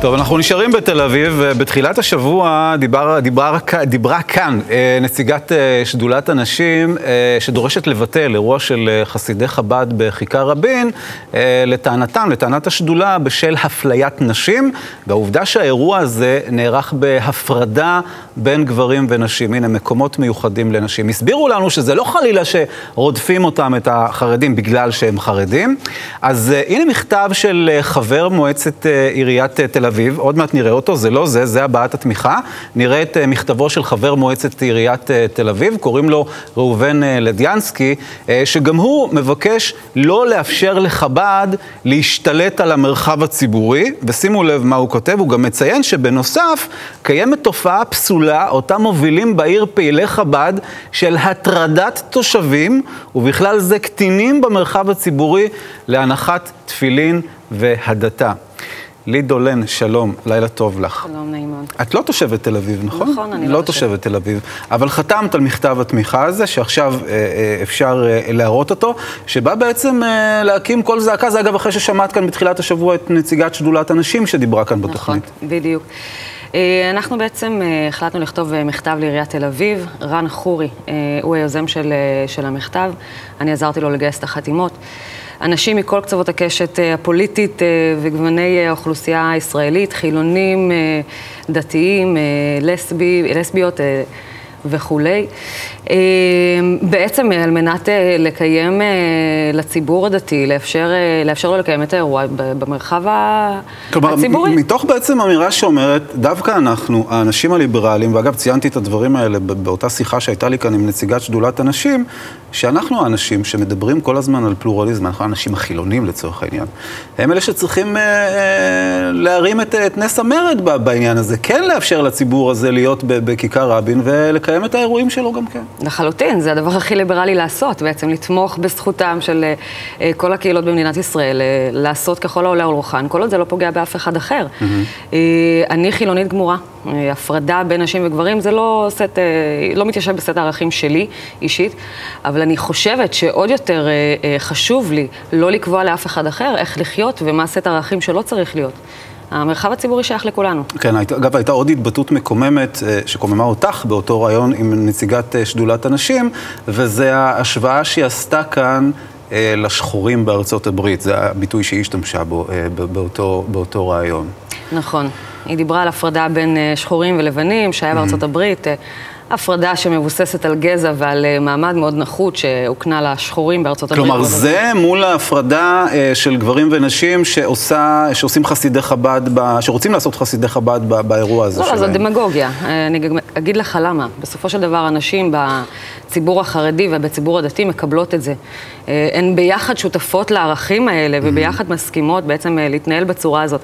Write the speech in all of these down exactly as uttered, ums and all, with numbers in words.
טוב, אנחנו נשארים בתל אביב. בתחילת השבוע דיבר, דיבר, דיברה כאן נציגת שדולת הנשים שדורשת לבטל אירוע של חסידי חב"ד בכיכר רבין, לטענתם, לטענת השדולה, בשל הפליית נשים, והעובדה שהאירוע הזה נערך בהפרדה בין גברים ונשים. הנה, מקומות מיוחדים לנשים. הסבירו לנו שזה לא חלילה שרודפים אותם, את החרדים, בגלל שהם חרדים. אז הנה מכתב של חבר מועצת עיריית תל אביב, עוד מעט נראה אותו, זה לא זה, זה הבעת התמיכה. נראה את מכתבו של חבר מועצת עיריית תל אביב, קוראים לו ראובן לדיאנסקי, שגם הוא מבקש לא לאפשר לחב"ד להשתלט על המרחב הציבורי, ושימו לב מה הוא כותב, הוא גם מציין שבנוסף קיימת תופעה פסולה, אותה מובילים בעיר פעילי חב"ד, של הטרדת תושבים, ובכלל זה קטינים במרחב הציבורי, להנחת תפילין והדתה. לי דולן, שלום, לילה טוב לך. שלום, נעים מאוד. את לא תושבת תל אביב, נכון? נכון, אני לא, לא תושבת תל אביב. אבל חתמת על מכתב התמיכה הזה, שעכשיו אה, אה, אפשר אה, להראות אותו, שבא בעצם אה, להקים כל זעקה. זה אגב אחרי ששמעת כאן בתחילת השבוע את נציגת שדולת הנשים שדיברה כאן בתוכנית. נכון, בדיוק. אנחנו בעצם החלטנו לכתוב מכתב לעיריית תל אביב. רן חורי הוא היוזם של, של המכתב. אני עזרתי לו לגייס את החתימות. אנשים מכל קצוות הקשת הפוליטית וגווני האוכלוסייה הישראלית, חילונים, דתיים, לסבי, לסביות וכולי. בעצם על מנת לקיים לציבור הדתי, לאפשר, לאפשר לו לקיים את האירוע במרחב כלומר, הציבורי. מתוך בעצם אמירה שאומרת, דווקא אנחנו, האנשים הליברליים, ואגב ציינתי את הדברים האלה באותה שיחה שהייתה לי כאן עם נציגת שדולת הנשים, שאנחנו האנשים שמדברים כל הזמן על פלורליזם, אנחנו האנשים החילונים לצורך העניין, הם אלה שצריכים אה, אה, להרים את, את נס המרד בעניין הזה, כן לאפשר לציבור הזה להיות בכיכר רבין ולקיים את האירועים שלו גם כן. לחלוטין, זה הדבר הכי ליברלי לעשות, בעצם לתמוך בזכותם של אה, כל הקהילות במדינת ישראל, אה, לעשות ככל העולה על רוחן, כל עוד זה לא פוגע באף אחד אחר. Mm-hmm. אה, אני חילונית גמורה, אה, הפרדה בין נשים וגברים, זה לא, סט, אה, לא מתיישב בסט הערכים שלי אישית, אבל אני חושבת שעוד יותר אה, אה, חשוב לי לא לקבוע לאף אחד אחר איך לחיות ומה סט הערכים שלא צריך להיות. המרחב הציבורי שייך לכולנו. כן, אגב, הייתה עוד התבטאות מקוממת שקוממה אותך באותו רעיון עם נציגת שדולת הנשים, וזה ההשוואה שהיא עשתה כאן לשחורים בארצות הברית. זה הביטוי שהיא השתמשה בו באותו, באותו רעיון. נכון. היא דיברה על הפרדה בין שחורים ולבנים, שהיה בארצות הברית. הפרדה שמבוססת על גזע ועל מעמד מאוד נחות שהוקנה לשחורים בארצות הברית. כלומר, זה מול ההפרדה של גברים ונשים שעושה, שעושים חסידי חב"ד, שרוצים לעשות חסידי חב"ד באירוע הזה שלהם. לא, זו דמגוגיה. אני אגיד לך למה. בסופו של דבר, אנשים בציבור החרדי ובציבור הדתי מקבלות את זה. הן ביחד שותפות לערכים האלה וביחד מסכימות בעצם להתנהל בצורה הזאת.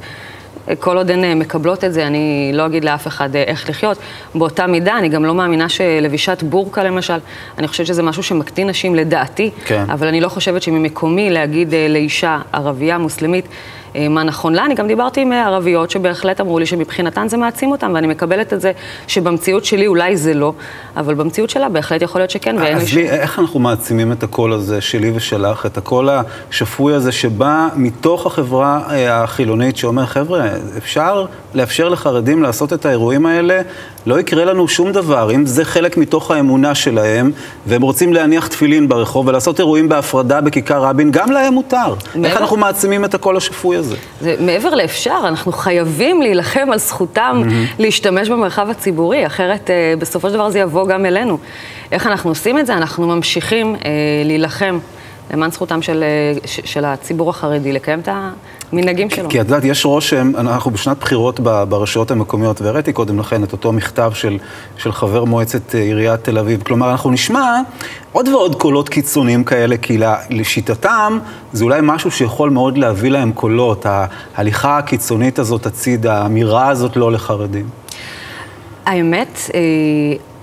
כל עוד הן מקבלות את זה, אני לא אגיד לאף אחד איך לחיות. באותה מידה, אני גם לא מאמינה שלבישת בורקה למשל, אני חושבת שזה משהו שמקטין נשים לדעתי, כן. אבל אני לא חושבת שממקומי להגיד לאישה ערבייה מוסלמית, מה נכון לה. אני גם דיברתי עם ערביות שבהחלט אמרו לי שמבחינתן זה מעצים אותם, ואני מקבלת את זה שבמציאות שלי אולי זה לא, אבל במציאות שלה בהחלט יכול להיות שכן. אז לי, איך אנחנו מעצימים את הקול הזה שלי ושלך, את הקול השפוי הזה שבא מתוך החברה החילונית שאומר, חבר'ה, אפשר לאפשר לחרדים לעשות את האירועים האלה, לא יקרה לנו שום דבר. אם זה חלק מתוך האמונה שלהם, והם רוצים להניח תפילין ברחוב ולעשות אירועים בהפרדה בכיכר רבין, גם להם מותר. איך אנחנו מעצימים את הקול השפוי הזה? זה מעבר לאפשר, אנחנו חייבים להילחם על זכותם להשתמש במרחב הציבורי, אחרת בסופו של דבר זה יבוא גם אלינו. איך אנחנו עושים את זה? אנחנו ממשיכים להילחם למען זכותם של, של הציבור החרדי, לקיים את המנהגים שלו. כי את יודעת, יש רושם, אנחנו בשנת בחירות ברשויות המקומיות, והראיתי קודם לכן את אותו מכתב של, של חבר מועצת עיריית תל אביב. כלומר, אנחנו נשמע עוד ועוד קולות קיצוניים כאלה, כי לשיטתם זה אולי משהו שיכול מאוד להביא להם קולות, ההליכה הקיצונית הזאת, הצד, האמירה הזאת לא לחרדים. האמת,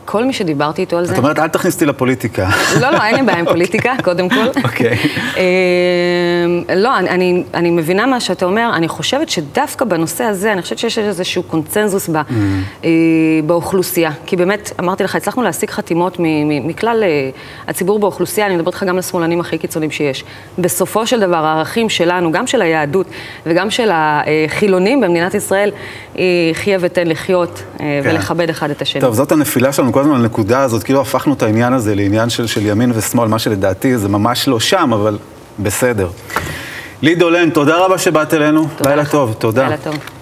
כל מי שדיברתי איתו על זה... את אומרת, אל תכניס אותי לפוליטיקה. לא, לא, אין לי בעיה עם פוליטיקה, קודם כל. אוקיי. לא, אני, אני מבינה מה שאתה אומר, אני חושבת שדווקא בנושא הזה, אני חושבת שיש איזשהו קונצנזוס באוכלוסייה. כי באמת, אמרתי לך, הצלחנו להשיג חתימות מכלל הציבור באוכלוסייה, אני מדברת לך גם לשמאלנים הכי קיצוניים שיש. בסופו של דבר, הערכים שלנו, גם של היהדות וגם של החילונים במדינת ישראל, חיה ותן לחיות ולכבד אחד את השני. טוב, זאת הנפילה שלנו כל הזמן לנקודה הזאת, כאילו הפכנו את העניין הזה לעניין של, של ימין ושמאל, מה שלדעתי זה ממש לא שם, אבל בסדר. לי דולן, תודה רבה שבאת אלינו. לילה טוב, תודה. לילה טוב.